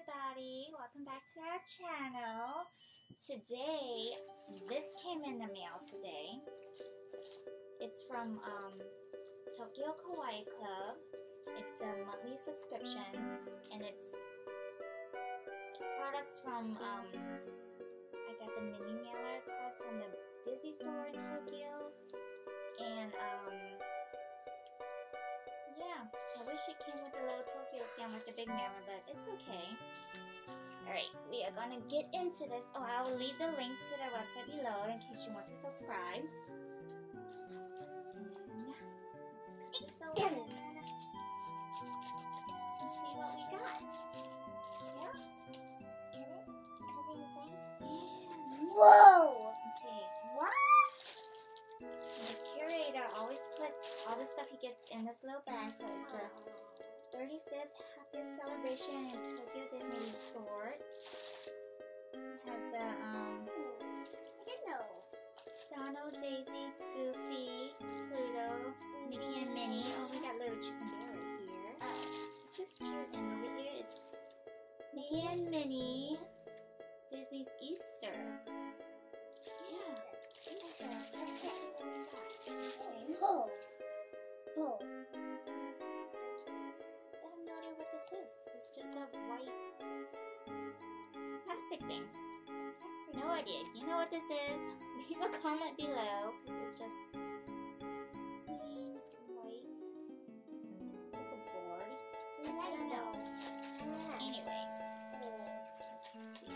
everybody, welcome back to our channel. Today, this came in the mail today. It's from Tokyo Kawaii Club. It's a monthly subscription and it's products from, I got the mini mailer products from the Disney store in Tokyo, and yeah, I wish it came with a little Tokyo stamp like the big mailer, but it's okay. Alright, we are gonna get into this. Oh, I will leave the link to their website below in case you want to subscribe. And let's cut this open and see what we got. Yeah? Cut it inside? Yeah. Whoa! Okay. What? The curator always put all the stuff he gets in this little bag, so it's a 35th happiest celebration in Tokyo Disney Resort. It has the I didn't know. Donald, Daisy, Goofy, Pluto, Mickey and Minnie. Oh, we got little chicken bear right here. This is cute. And over here is Mickey and Minnie, Disney's Easter. Yeah. Easter. Let's see what we got. Okay. Whoa. Whoa. I have no idea what this is. It's just a white plastic thing. No idea. If you know what this is, leave a comment below, because it's just plain white. It's like a board. I don't know. Anyway, let's see.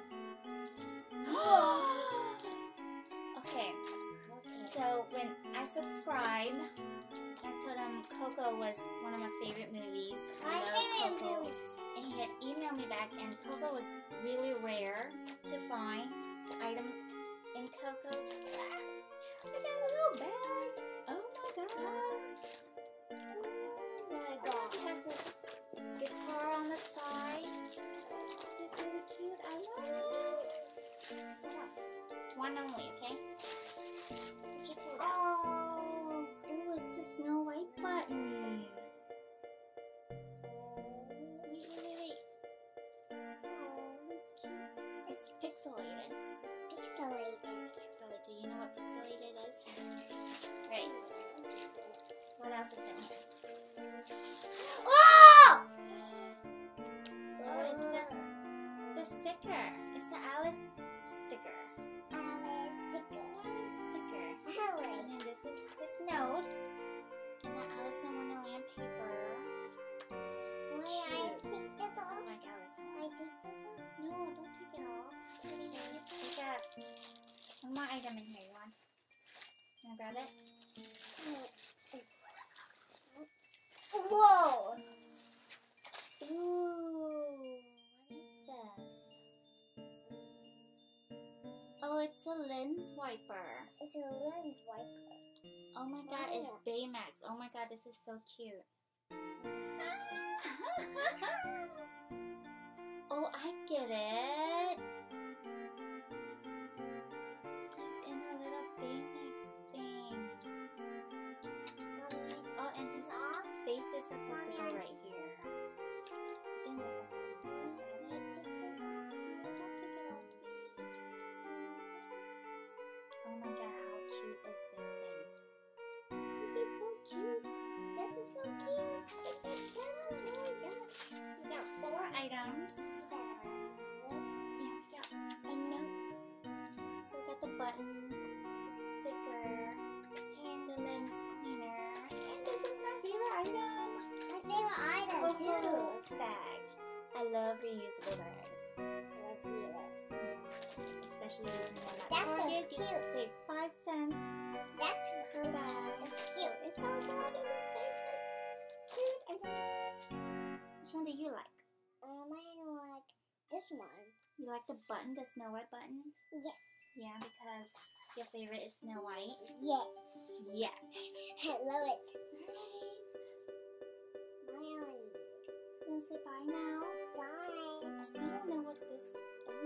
Okay. So when I subscribed, I told him Coco was one of my favorite movies. I love Coco. And he had emailed me back, and Coco was really rare to find items in Coco's. I got a little bag. Oh my god. Oh my It god. has a guitar on the side. This is really cute. I love it. What else? One only, okay? Put your foot out. Oh. Ooh, it's a Snow White button. Wait. It's cute. It's pixelated. Pixelated. Do you know what pixelated is? Right. What else is in here? Oh! Oh, it's a sticker. It's an Alice sticker. Alice sticker. Alice sticker. Alice. And then this is his note. And the Alice in Wonderland paper. It's Why I cute. take this off? Like Alice in I take this off? No, don't take it off. We got one more item in here. You want to grab it? Whoa! Ooh, what is this? Oh, it's a lens wiper. It's a lens wiper. Oh my god, it's Baymax. Oh my god, this is so cute. Oh, I get it. He's in a little Baymax thing. Oh, and his face is supposed to go right here. Didn't look at it. Don't take it off, please. Oh my god, how cute is this thing? This is so cute. This is so cute. Oh my god. So we got 4 items. So we got a note. So we got the button, the sticker, and the lens cleaner. And this is my favorite item. My favorite item too. Bag. I love reusable bags. That's Especially using them at so Target. You cute. can save 5 cents per bag. It's cute. It's also one of his favorites. Cute. I love it. Which one do you like? I like this one. You like the button, the Snow White button? Yes. Yeah, because your favorite is Snow White? Yes. Yes. I love it. Alright. Bye. You wanna say bye now? Bye. I still don't know what this is.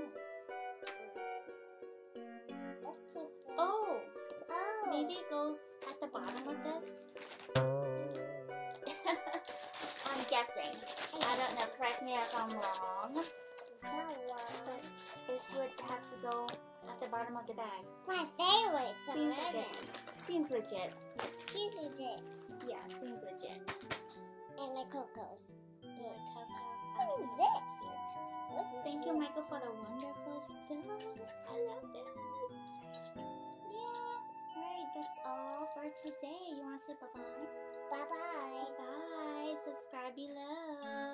Let's put the... Oh! Oh. Maybe it goes at the bottom of this? I'm guessing. I don't know. Correct me if I'm wrong. long. But this would have to go at the bottom of the bag. My favorite. Seems like it. Seems legit. Seems legit. Yeah, seems legit. And like Coco's. What What is this? What is Thank this? you, Michael, for the wonderful stuff. I love this. Yeah. Alright, that's all for today. You want to say bye-bye? Bye-bye. Bye. Subscribe below.